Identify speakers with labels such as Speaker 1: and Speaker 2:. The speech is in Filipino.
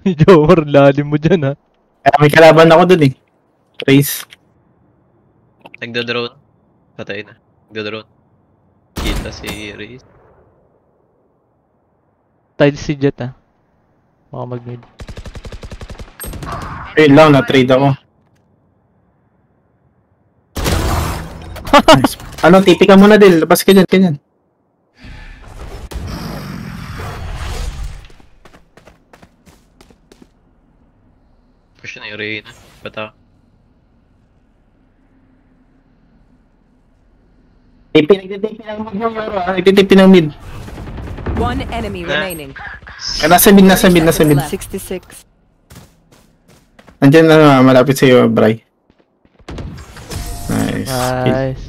Speaker 1: Jomar, lalim mo dyan ha.
Speaker 2: Kaya may kalaban ako dun eh. Race.
Speaker 3: Nagda-drone. Patay na. Nagda-drone. Kita si Reis.
Speaker 1: Tide si Jet ha. Baka mag-mid.
Speaker 2: Ayun lang, na-trade ako. Nice. Ano, TP ka muna din. Labas ka dyan, kanyan.
Speaker 3: Push na yung Reyna. Bata.
Speaker 2: TP, nagtitipi ng mid yung laro ah. Nagtitipi ng mid.
Speaker 4: One enemy remaining.
Speaker 2: Nasa mid, nasa mid, nasa mid.
Speaker 4: 66.
Speaker 2: Nandiyan na malapit sa'yo, Bray. Nice.
Speaker 1: Nice.